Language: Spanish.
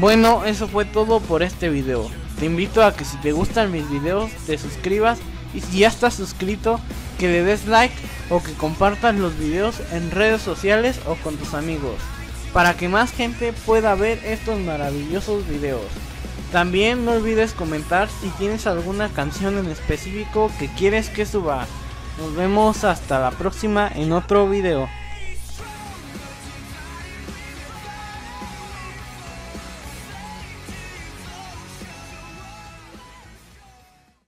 Bueno, eso fue todo por este video. Te invito a que si te gustan mis videos te suscribas, y si ya estás suscrito que le des like o que compartas los videos en redes sociales o con tus amigos, para que más gente pueda ver estos maravillosos videos. También no olvides comentar si tienes alguna canción en específico que quieres que suba. Nos vemos hasta la próxima en otro video.